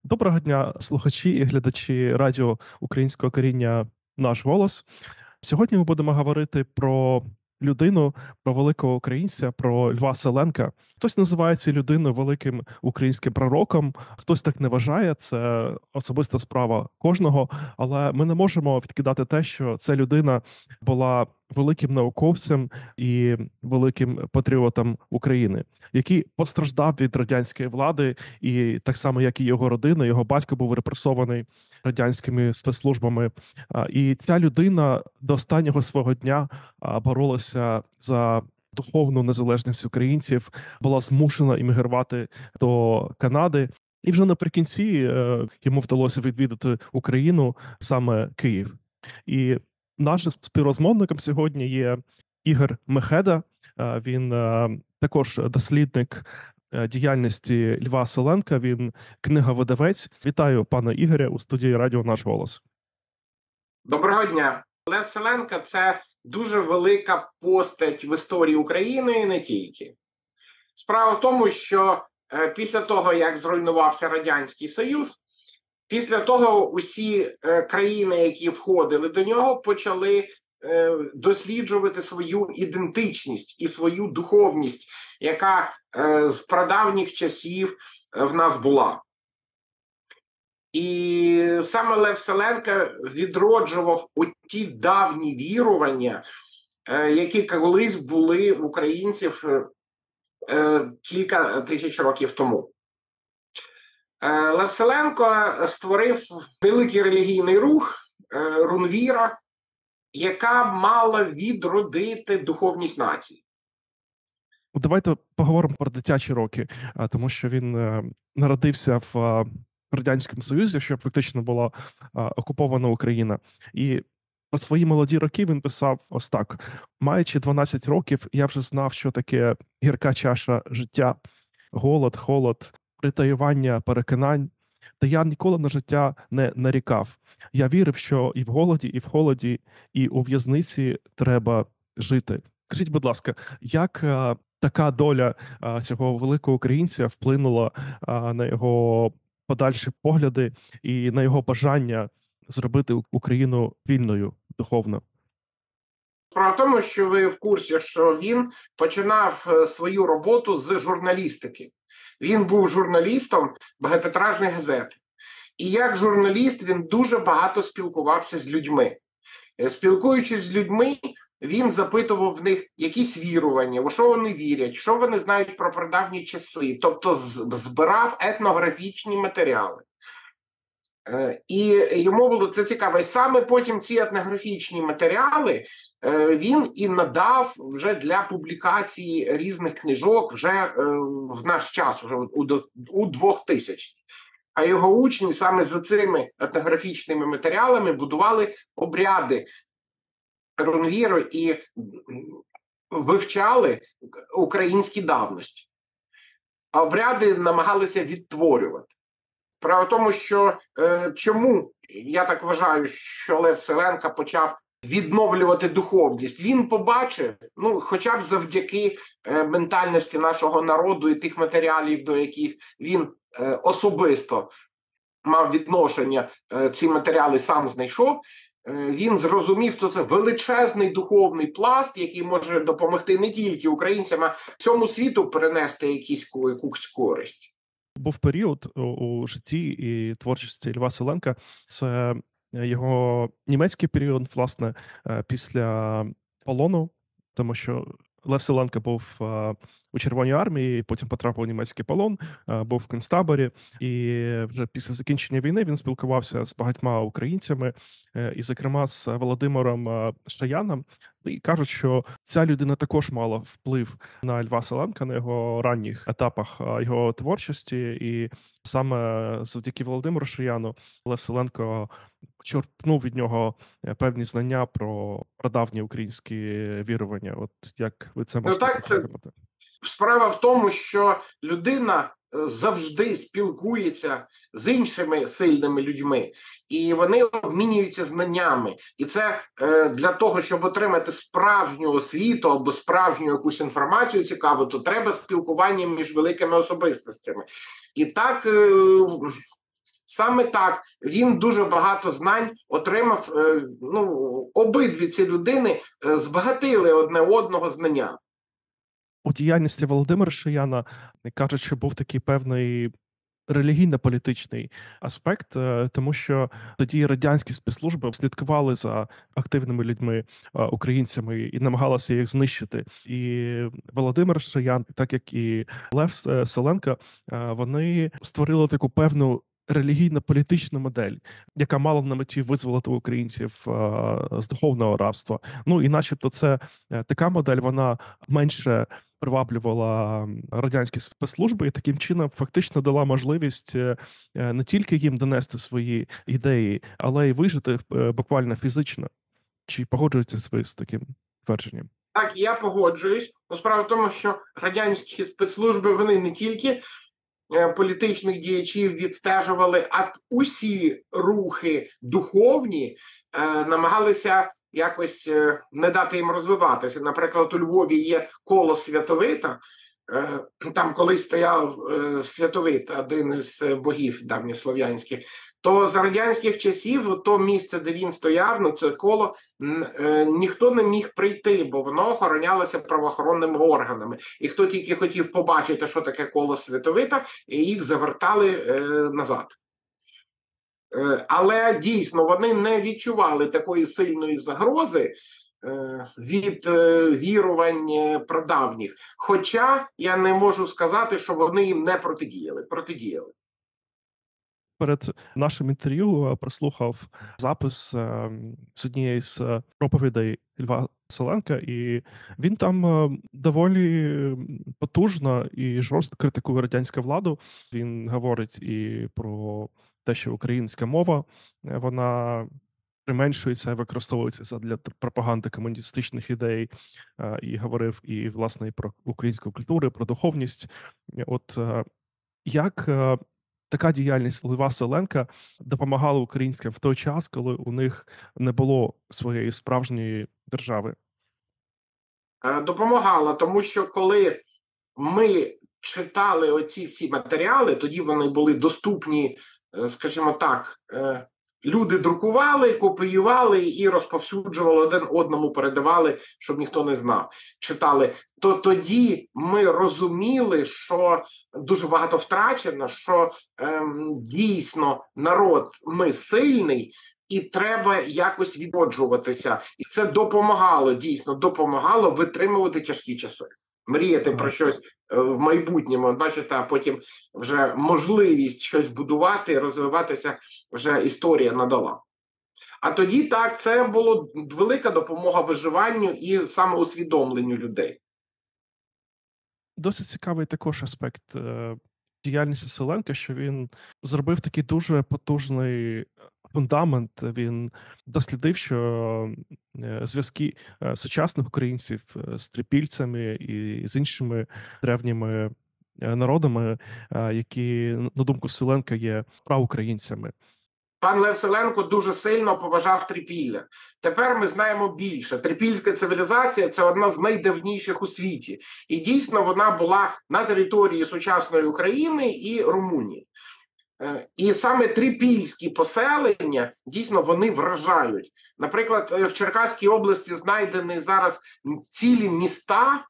Доброго дня, слухачі і глядачі радіо українського коріння «Наш голос». Сьогодні ми будемо говорити про людину, про великого українця, про Льва Селенка. Хтось називає цю людину великим українським пророком, хтось так не вважає, це особиста справа кожного, але ми не можемо відкидати те, що ця людина була великим науковцем і великим патріотом України, який постраждав від радянської влади, і так само, як і його родина, його батько був репресований радянськими спецслужбами. І ця людина до останнього свого дня боролася за духовну незалежність українців, була змушена іммігрувати до Канади. І вже наприкінці йому вдалося відвідати Україну, саме Київ. І нашим співрозмовником сьогодні є Ігор Мехеда. Він також дослідник діяльності Льва Селенка, він книговидавець. Вітаю, пане Ігоря, у студії радіо «Наш голос». Доброго дня. Лев Селенко – це дуже велика постать в історії України і не тільки. Справа в тому, що після того, як зруйнувався Радянський Союз, після того усі країни, які входили до нього, почали досліджувати свою ідентичність і свою духовність, яка з прадавніх часів в нас була. І саме Лев Селенко відроджував ті давні вірування, які колись були в українців кілька тисяч років тому. Лев Селенко створив великий релігійний рух Рунвіра, яка мала відродити духовність нації. Давайте поговоримо про дитячі роки, тому що він народився в Радянському Союзі, що фактично була окупована Україна. І про свої молоді роки він писав ось так: маючи 12 років, я вже знав, що таке гірка чаша життя, голод, холод, притаювання переконань. Та я ніколи на життя не нарікав. Я вірив, що і в голоді, і в холоді, і у в'язниці треба жити. Скажіть, будь ласка, як така доля цього великого українця вплинула на його подальші погляди і на його бажання зробити Україну вільною духовно? Справа в тому, що ви в курсі, що він починав свою роботу з журналістики. Він був журналістом багатотиражної газети. І як журналіст він дуже багато спілкувався з людьми. Спілкуючись з людьми, він запитував в них якісь вірування, у що вони вірять, що вони знають про прадавні часи, тобто збирав етнографічні матеріали. І йому було це цікаво. І саме потім ці етнографічні матеріали він і надав вже для публікації різних книжок вже в наш час, вже у 2000. А його учні саме за цими етнографічними матеріалами будували обряди Рунвіру і вивчали українські давності. А обряди намагалися відтворювати. Справа в тому, що чому, я так вважаю, що Лев Селенко почав відновлювати духовність. Він побачив, хоча б завдяки ментальності нашого народу і тих матеріалів, до яких він особисто мав відношення, ці матеріали сам знайшов, він зрозумів, що це величезний духовний пласт, який може допомогти не тільки українцям, а всьому світу принести якусь користь. Був період у житті і творчості Льва Селенка, це його німецький період, власне, після полону, тому що Лев Селенко був у Червоній армії, потім потрапив у німецький полон, був в концтаборі, і вже після закінчення війни він спілкувався з багатьма українцями, і, зокрема, з Володимиром Шаяном. І кажуть, що ця людина також мала вплив на Льва Селенка на його ранніх етапах його творчості, і саме завдяки Володимиру Шаяну Лев Селенко черпнув від нього певні знання про прадавні українські вірування. От як ви це можете підтримати? Справа в тому, що людина завжди спілкується з іншими сильними людьми, і вони обмінюються знаннями. І це для того, щоб отримати справжню освіту або справжню якусь інформацію цікаву, то треба спілкування між великими особистостями. І так Саме так, він дуже багато знань отримав, обидві ці людини збагатили одне одного знання. У діяльності Володимира Шияна, кажуть, що був такий певний релігійно-політичний аспект, тому що тоді радянські спецслужби слідкували за активними людьми, українцями, і намагалися їх знищити. І Володимир Шиян, так як і Лев Соленко, вони створили таку певну релігійно-політичну модель, яка мала на меті визволити українців з духовного рабства. Ну і начебто це така модель, вона менше приваблювала радянські спецслужби і таким чином фактично дала можливість не тільки їм донести свої ідеї, але й вижити буквально фізично. Чи погоджуєтеся ви з таким твердженням? Так, я погоджуюсь. Справа в тому, що радянські спецслужби, вони не тільки політичних діячів відстежували, а усі рухи духовні намагалися якось не дати їм розвиватися. Наприклад, у Львові є коло Святовита, там колись стояв Святовит, один із богів давньослов'янських, то за радянських часів то місце, де він стояв, ну це коло, ніхто не міг прийти, бо воно охоронялося правоохоронними органами. І хто тільки хотів побачити, що таке коло Святовита, їх завертали назад. Але дійсно вони не відчували такої сильної загрози від вірувань прадавніх. Хоча я не можу сказати, що вони їм не протидіяли. Протидіяли. Перед нашим інтерв'ю прослухав запис з однієї з проповідей Льва Соленка, і він там доволі потужно і жорстко критикує радянську владу. Він говорить і про те, що українська мова, вона применшується і використовується для пропаганди комуністичних ідей, і говорив і, власне, і про українську культуру, і про духовність. От як така діяльність Льва Соленка допомагала українцям в той час, коли у них не було своєї справжньої держави? Допомагала, тому що коли ми читали оці всі матеріали, тоді вони були доступні, скажімо так, люди друкували, копіювали і розповсюджували, один одному передавали, щоб ніхто не знав. Читали. То тоді ми розуміли, що дуже багато втрачено, що дійсно народ ми сильний, і треба якось відроджуватися. І це допомагало, дійсно, допомагало витримувати тяжкі часи. Мріяти про щось в майбутньому, бачите, а потім вже можливість щось будувати, розвиватися вже історія надала. А тоді так, це була велика допомога виживанню і самоусвідомленню людей. Досить цікавий також аспект діяльності Соленка, що він зробив такий дуже потужний фундамент. Він дослідив, що зв'язки сучасних українців з трипільцями і з іншими древніми народами, які, на думку Соленка, є праукраїнцями. Пан Лев Соленко дуже сильно поважав трипілля. Тепер ми знаємо більше. Трипільська цивілізація – це одна з найдавніших у світі. І дійсно вона була на території сучасної України і Румунії. І саме трипільські поселення, дійсно, вони вражають. Наприклад, в Черкаській області знайдені зараз цілі міста,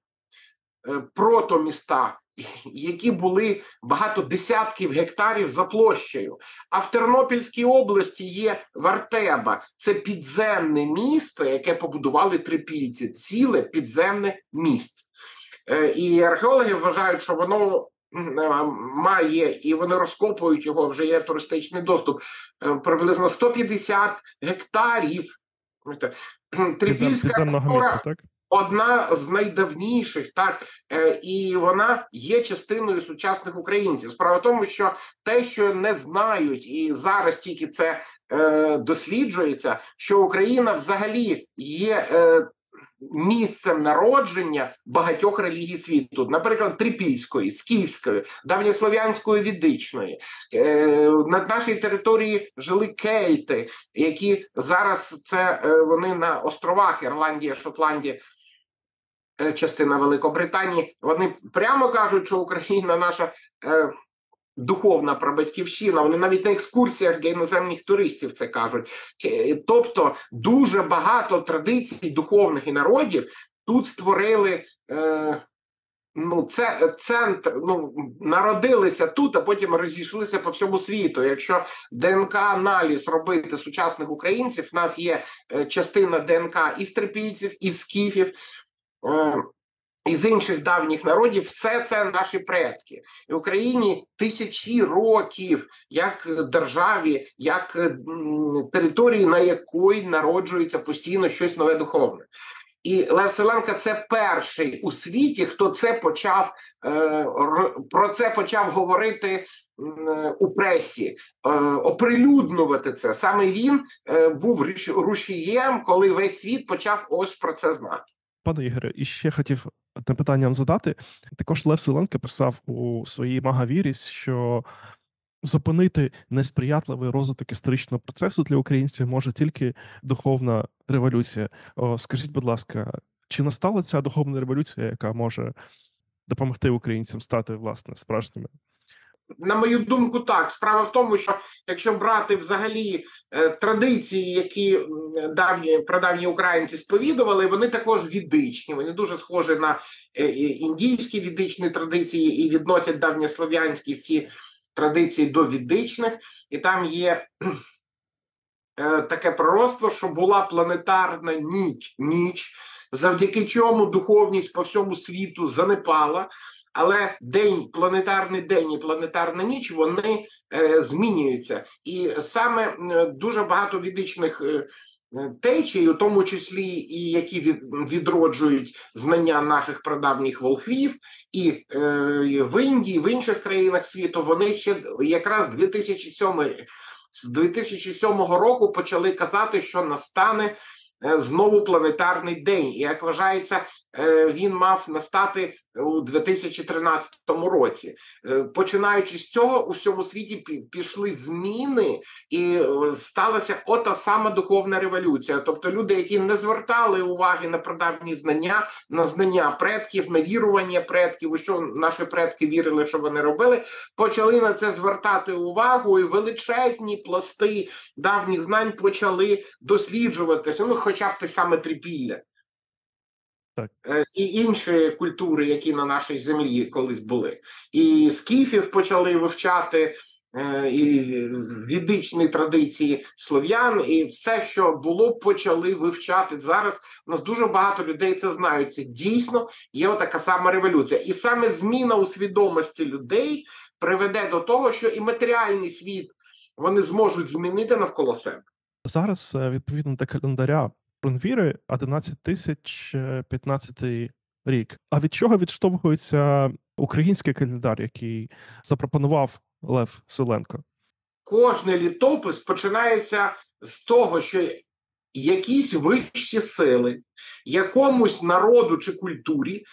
протоміста, які були багато десятків гектарів за площею. А в Тернопільській області є Вартеба. Це підземне місто, яке побудували трипільці. Ціле підземне місце. І археологи вважають, що воно має, і вони розкопують його, вже є туристичний доступ, приблизно 150 гектарів. Підземного міста, так? Одна з найдавніших, так, і вона є частиною сучасних українців. Справа в тому, що те, що не знають, і зараз тільки це досліджується, що Україна взагалі є місцем народження багатьох релігій світу, наприклад, трипільської, скіфської, давньослов'янської, відичної. На нашій території жили кельти, які зараз це вони на островах Ірландія, Шотландія, частина Великобританії. Вони прямо кажуть, що Україна наша духовна прабатьківщина. Вони навіть на екскурсіях для іноземних туристів це кажуть. Тобто дуже багато традицій духовних і народів тут створили. Це центр, народилися тут, а потім розійшлися по всьому світу. Якщо ДНК-аналіз робити сучасних українців, в нас є частина ДНК і трипільців, і скіфів, із інших давніх народів, все це наші предки. І в Україні тисячі років як державі, як території, на якої народжується постійно щось нове духовне. І Лев Селенко – це перший у світі, хто про це почав говорити у пресі, оприлюднювати це. Саме він був рушієм, коли весь світ почав ось про це знати. Пане Ігоре, і ще хотів одне питання вам задати. Також Лев Селенко писав у своїй Магавірі, що зупинити несприятливий розвиток історичного процесу для українців може тільки духовна революція. Скажіть, будь ласка, чи настала ця духовна революція, яка може допомогти українцям стати, власне, справжніми? На мою думку, так. Справа в тому, що якщо брати взагалі традиції, які прадавні українці сповідували, вони також відичні. Вони дуже схожі на індійські відичні традиції і відносять давньослов'янські всі традиції до відичних. І там є таке пророцтво, що була планетарна ніч, завдяки чому духовність по всьому світу занепала. Але планетарний день і планетарна ніч, вони змінюються. І саме дуже багато ведичних течій, у тому числі і які відроджують знання наших прадавніх волхвів, і в Індії, в інших країнах світу, вони ще якраз з 2007 року почали казати, що настане знову планетарний день. І, як вважається, він мав настати у 2013 році. Починаючи з цього, у всьому світі пішли зміни, і сталася ота сама духовна революція. Тобто люди, які не звертали уваги на прадавні знання, на знання предків, на вірування предків, у що наші предки вірили, що вони робили, почали на це звертати увагу, і величезні пласти давніх знань почали досліджуватися, хоча б те саме трипілля. Так. І інші культури, які на нашій землі колись були. І скіфів почали вивчати, і ведичні традиції слов'ян, і все, що було, почали вивчати. Зараз у нас дуже багато людей це знають. Це дійсно є така сама революція. І саме зміна у свідомості людей приведе до того, що і матеріальний світ вони зможуть змінити навколо себе. Зараз, відповідно до календаря Рунвіри, 11 рік. А від чого відштовхується український календар, який запропонував Лев Селенко? Кожний літопис починається з того, що якісь вищі сили якомусь народу чи культурі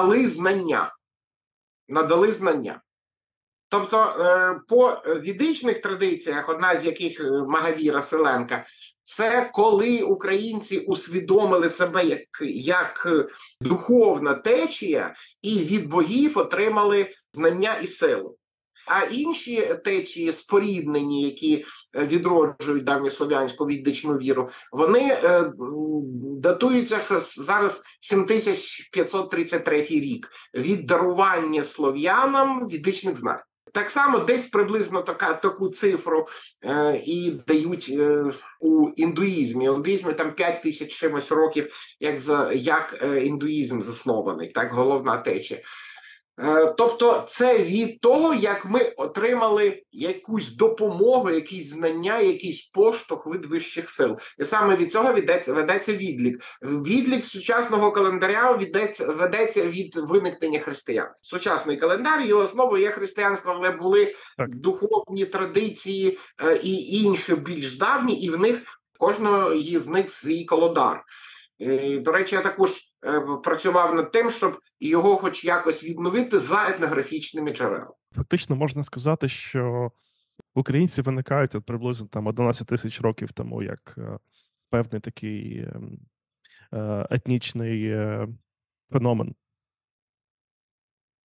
надали знання. Тобто по ведичних традиціях, одна з яких Магавіра Селенка, це коли українці усвідомили себе як духовна течія і від богів отримали знання і силу. А інші течії споріднені, які відроджують давньослов'янську ведичну віру, вони датуються, що зараз 7533 рік від дарування слов'янам ведичних знань. Так само десь приблизно таку цифру і дають у індуїзмі. У індуїзмі там 5000 чимось років, як індуїзм заснований, так, головна течія. Тобто це від того, як ми отримали якусь допомогу, якісь знання, якийсь поштовх від вищих сил. І саме від цього ведеться відлік. Відлік сучасного календаря ведеться від виникнення християнства. Сучасний календар, його основою є християнство, але були духовні традиції і інші більш давні, і в них кожного з них свій календар. До речі, я також працював над тим, щоб його хоч якось відновити за етнографічними джерелами. Фактично можна сказати, що українці виникають приблизно 11 тисяч років тому, як певний такий етнічний феномен.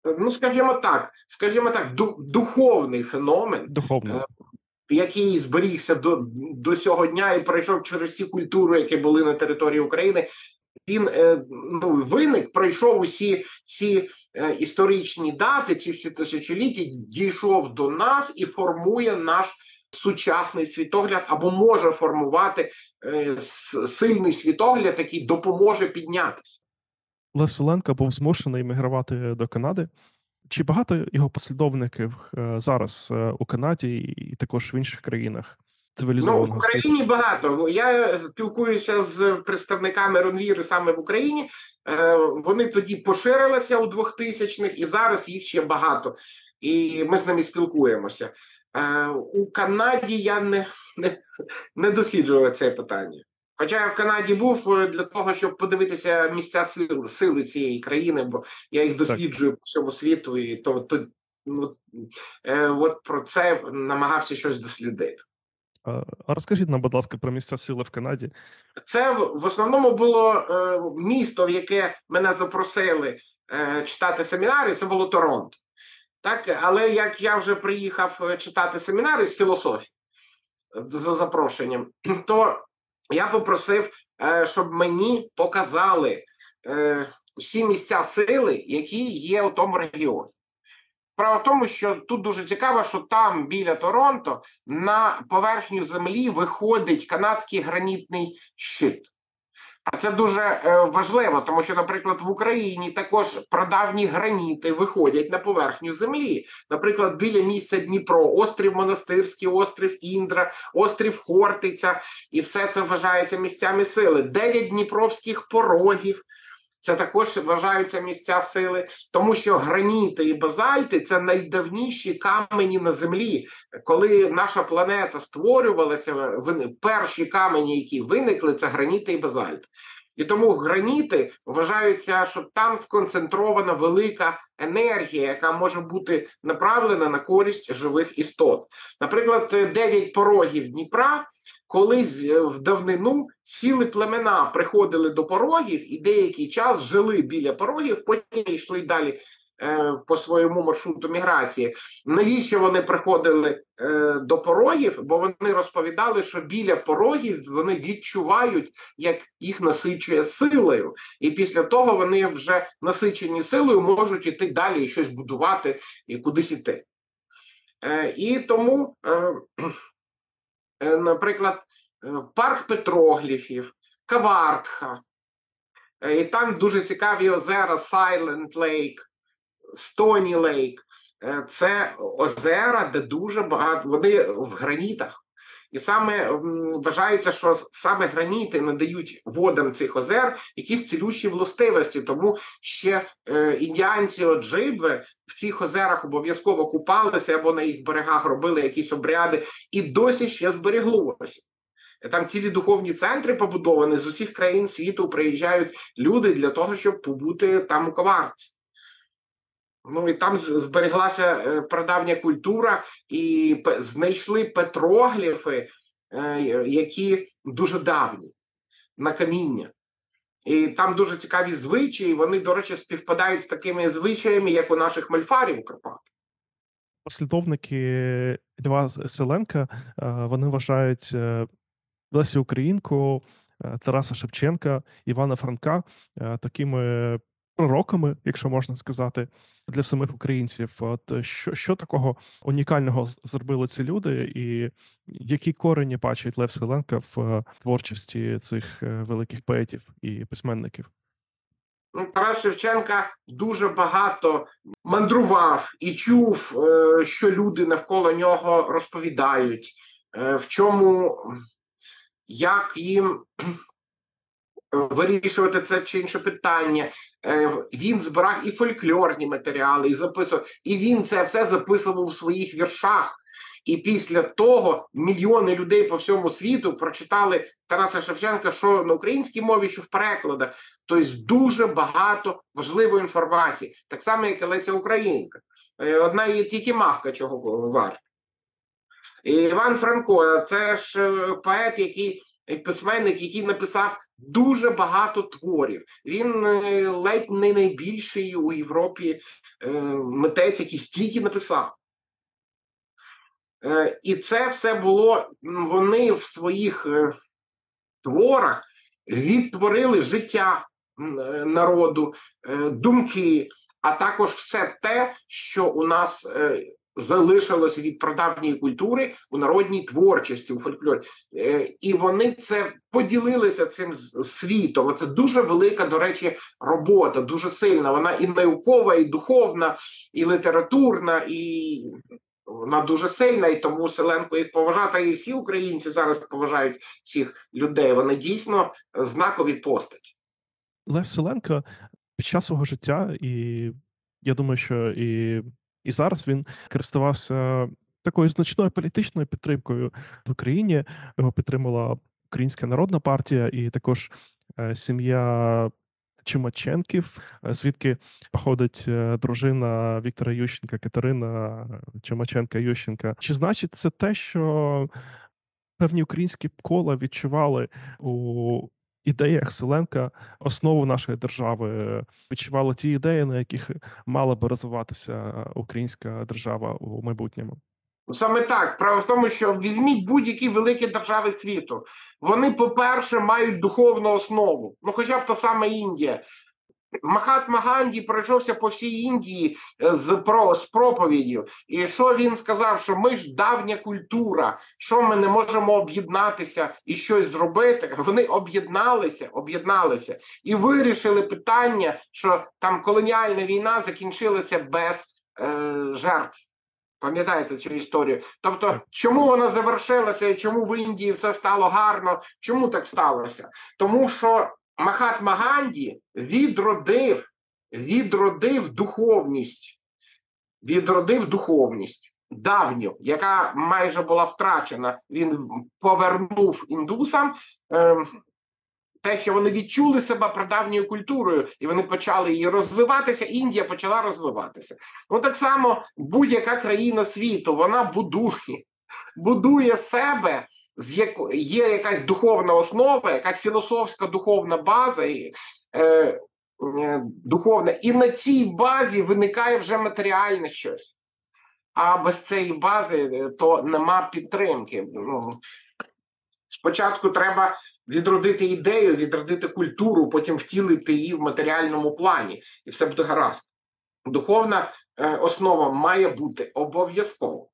Ну, скажімо так, духовний феномен, Духовний. який зберігся до сього дня і пройшов через всі культури, які були на території України. Він виник, пройшов усі ці історичні дати, ці всі тисячоліття, дійшов до нас і формує наш сучасний світогляд, або може формувати сильний світогляд, який допоможе піднятися. Лев Селенко був змушений емігрувати до Канади. Чи багато його послідовників зараз у Канаді і також в інших країнах В цивілізованого світу? Україні багато. Я спілкуюся з представниками Ронвіри саме в Україні. Вони тоді поширилися у 2000-х, і зараз їх ще багато. І ми з ними спілкуємося. У Канаді я не досліджував це питання. Хоча я в Канаді був для того, щоб подивитися місця сили цієї країни, бо я їх досліджую по всьому світу, і от про це намагався щось дослідити. А розкажіть нам, будь ласка, про місця сили в Канаді. Це в основному було місто, в яке мене запросили читати семінари, це було Торонто. Так? Але як я вже приїхав читати семінари з філософії за запрошенням, то я попросив, щоб мені показали всі місця сили, які є у тому регіоні. Справа в тому, що тут дуже цікаво, що там, біля Торонто, на поверхню землі виходить канадський гранітний щит. А це дуже важливо, тому що, наприклад, в Україні також прадавні граніти виходять на поверхню землі. Наприклад, біля місця Дніпро, острів Монастирський, острів Індра, острів Хортиця, і все це вважається місцями сили. 9 дніпровських порогів. Це також вважаються місця сили, тому що граніти і базальти – це найдавніші камені на землі. Коли наша планета створювалася, перші камені, які виникли – це граніти і базальти. І тому граніти вважаються, що там сконцентрована велика енергія, яка може бути направлена на користь живих істот. Наприклад, 9 порогів Дніпра, колись в давнину цілі племена приходили до порогів і деякий час жили біля порогів, потім йшли далі по своєму маршруту міграції. Навіщо вони приходили до порогів? Бо вони розповідали, що біля порогів вони відчувають, як їх насичує силою. І після того вони вже насичені силою можуть іти далі і щось будувати і кудись іти. І тому, наприклад, парк петрогліфів, Кавардха, і там дуже цікаві озера Silent Lake, Stony Lake. Це озера, де дуже багато, вони в гранітах. І саме вважається, що саме граніти надають водам цих озер якісь цілющі властивості. Тому ще індіанці Оджибве в цих озерах обов'язково купалися або на їх берегах робили якісь обряди, і досі ще збереглося. Там цілі духовні центри побудовані, з усіх країн світу приїжджають люди для того, щоб побути там у Кавардці. Ну і там збереглася прадавня культура, і знайшли петрогліфи, які дуже давні, на каміння. І там дуже цікаві звичаї, вони, до речі, співпадають з такими звичаями, як у наших мольфарів у Карпатах. Послідовники Льва Селенка, вони вважають Лесю Українку, Тараса Шевченка, Івана Франка такими пророками, якщо можна сказати, для самих українців. От що такого унікального зробили ці люди, і які корені бачить Лев Селенко в творчості цих великих поетів і письменників? Тарас Шевченка дуже багато мандрував і чув, що люди навколо нього розповідають, в чому, як їм вирішувати це чи інше питання. Він збирав і фольклорні матеріали, і записував. І він це все записував у своїх віршах. І після того мільйони людей по всьому світу прочитали Тараса Шевченка, що на українській мові, що в перекладах. Тобто дуже багато важливої інформації. Так само, як і Леся Українка. Одна є тільки мавка, чого варта. І Іван Франко – це ж поет, письменник, який написав дуже багато творів. Він ледь не найбільший у Європі митець, який стільки написав. І це все було, вони в своїх творах відтворили життя народу, думки, а також все те, що у нас залишилось від прадавньої культури у народній творчості, у фольклорі. І вони це поділилися цим світом. Це дуже велика, до речі, робота, дуже сильна. Вона і наукова, і духовна, і літературна, і вона дуже сильна, і тому Селенко їх поважати, і всі українці зараз поважають цих людей. Вони дійсно знакові постаті. Лев Селенко під час свого життя, і я думаю, що і зараз він користувався такою значною політичною підтримкою в Україні. Його підтримала Українська Народна партія і також сім'я Чумаченків, звідки походить дружина Віктора Ющенка, Катерина Чумаченка-Ющенка. Чи значить це те, що певні українські кола відчували у ідеях Селенка основу нашої держави, відчували ті ідеї, на яких мала би розвиватися українська держава у майбутньому? Саме так. Право в тому, що візьміть будь-які великі держави світу. Вони, по-перше, мають духовну основу. Ну, хоча б та сама Індія. Махатма Ганді пройшовся по всій Індії з проповіддю. І що він сказав? Що ми ж давня культура, що ми не можемо об'єднатися і щось зробити. Вони об'єдналися і вирішили питання, що там колоніальна війна закінчилася без жертв. Пам'ятаєте цю історію? Тобто, чому вона завершилася і чому в Індії все стало гарно? Чому так сталося? Тому що Махатма Ганді відродив духовність давню, яка майже була втрачена. Він повернув індусам те, що вони відчули себе прадавньою культурою, і вони почали її розвиватися, Індія почала розвиватися. Ну, так само будь-яка країна світу, вона будує себе, є якась духовна основа, якась філософська духовна база, духовна, і на цій базі виникає вже матеріальне щось. А без цієї бази то нема підтримки. Спочатку треба відродити ідею, відродити культуру, потім втілити її в матеріальному плані, і все буде гаразд. Духовна основа має бути обов'язково.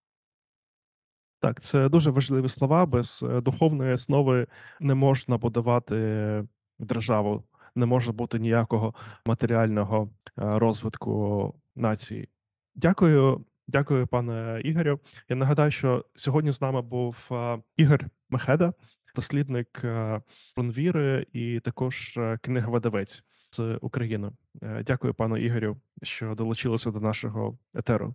Так, це дуже важливі слова. Без духовної основи не можна будувати державу, не може бути ніякого матеріального розвитку нації. Дякую, пане Ігорю. Я нагадаю, що сьогодні з нами був Ігор Мехеда, дослідник рунвіри і також книговидавець з України. Дякую, пану Ігорю, що долучилися до нашого етеру.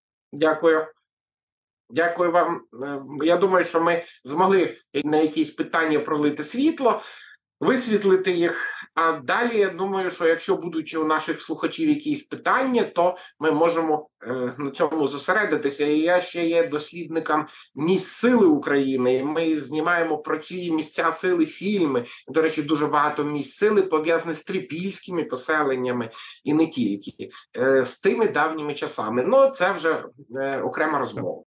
Дякую вам. Я думаю, що ми змогли на якісь питання пролити світло, висвітлити їх. А далі, я думаю, що якщо будуть у наших слухачів якісь питання, то ми можемо на цьому зосередитися. І я ще є дослідником місць сили України. І ми знімаємо про ці місця сили фільми. До речі, дуже багато місць сили пов'язані з трипільськими поселеннями і не тільки, з тими давніми часами. Ну, це вже окрема розмова.